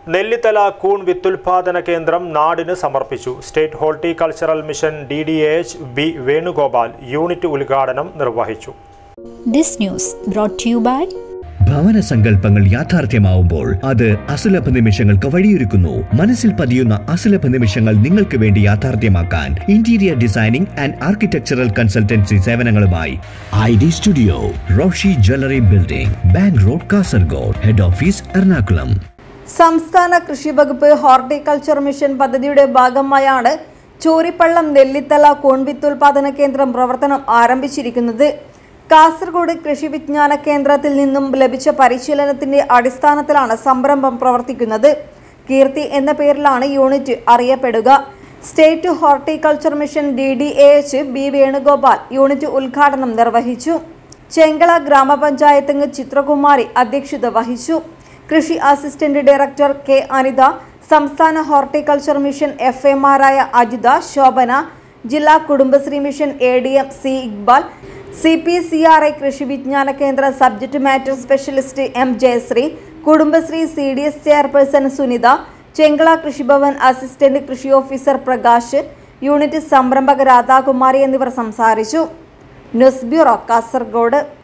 നെല്ലിത്തല കൂൺ വിത്തുൽപാദന കേന്ദ്രം നാടിന് സമർപ്പിച്ചു. State horticultural mission DDAH B Venugopal unit ഉദ്ഘാടനം നിർവഹിച്ചു. This news brought to you by ഭവന സങ്കല്പങ്ങൾ യാഥാർത്ഥ്യമാവുമ്പോൾ അത് അസുലഭ നിമിഷങ്ങൾക്ക് വഴിയൊരുക്കുന്നു. മനസ്സിൽ പതിയുന്ന അസുലഭ നിമിഷങ്ങൾ നിങ്ങൾക്ക് വേണ്ടി യാഥാർത്ഥ്യമാക്കാൻ interior designing and architectural consultancy സേവനങ്ങളുമായി ID studio, Roshi jewellery building, bank road, Kasargod, head office Ernakulam. സംസ്ഥാന കൃഷി വകുപ്പ് ഹോർട്ടികൾച്ചർ മിഷൻ പദ്ധതിയുടെ ഭാഗമായാണ് ചോരിപ്പള്ളം നെല്ലിത്തല കൂൺ വിത്തുൽപാദന കേന്ദ്രം പ്രവർത്തനം ആരംഭിച്ചിരിക്കുന്നത്. കാസർഗോഡ് കൃഷി വിജ്ഞാന കേന്ദ്രത്തിൽ നിന്നും ലഭിച്ച പരിശീലനത്തിന്റെ അടിസ്ഥാനത്തിലാണ് സംരംഭം പ്രവർത്തിക്കുന്നത്. കീർത്തി എന്ന പേരിലാണ് യൂണിറ്റ് അറിയപ്പെടുക. State horticulture mission DDAH B Venugopal unit ഉദ്ഘാടനം നിർവഹിച്ചു. ചെങ്കള ഗ്രാമപഞ്ചായത്ത് ചിത്രകുമാരി അധ്യക്ഷത വഹിച്ചു. കൃഷി അസിസ്റ്റന്റ് ഡയറക്ടർ K അനിത, സംസ്ഥാന ഹോർട്ടികൾച്ചർ മിഷൻ FMമാരായ അജിത, ശോഭന, ജില്ലാ Kudumbashree mission ADM C Iqbal, CPCRI കൃഷി വിജ്ഞാന കേന്ദ്ര subject matter specialist M Jayasree, Kudumbashree CDS chairperson Sunitha, Chengala Krishibhavan assistant കൃഷി ഓഫീസർ പ്രകാശ്, യൂണിറ്റ് സംരംഭക രാധാകുമാരി എന്നിവർ സംസാരിച്ചു. News bureau, Kasaragod.